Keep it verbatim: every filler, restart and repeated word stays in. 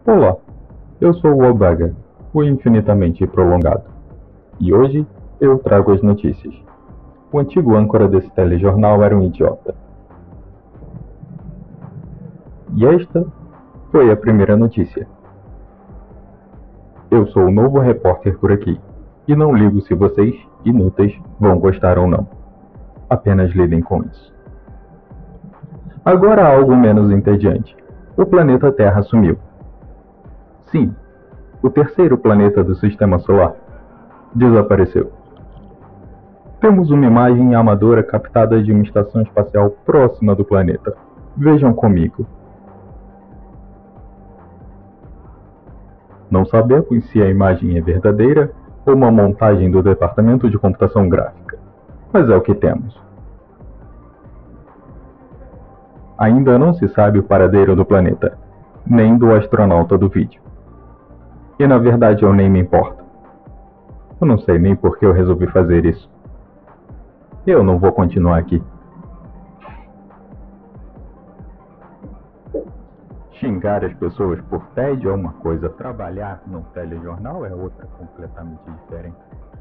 Olá, eu sou o Obaga, o infinitamente prolongado, e hoje eu trago as notícias. O antigo âncora desse telejornal era um idiota. E esta foi a primeira notícia. Eu sou o novo repórter por aqui, e não ligo se vocês, inúteis, vão gostar ou não. Apenas lidem com isso. Agora algo menos entediante. O planeta Terra sumiu. Sim, o terceiro planeta do Sistema Solar desapareceu. Temos uma imagem amadora captada de uma estação espacial próxima do planeta. Vejam comigo. Não sabemos se a imagem é verdadeira ou uma montagem do departamento de computação gráfica, mas é o que temos. Ainda não se sabe o paradeiro do planeta, nem do astronauta do vídeo. E na verdade eu nem me importo. Eu não sei nem por que eu resolvi fazer isso. Eu não vou continuar aqui. Xingar as pessoas por tédio é uma coisa, trabalhar num telejornal é outra completamente diferente.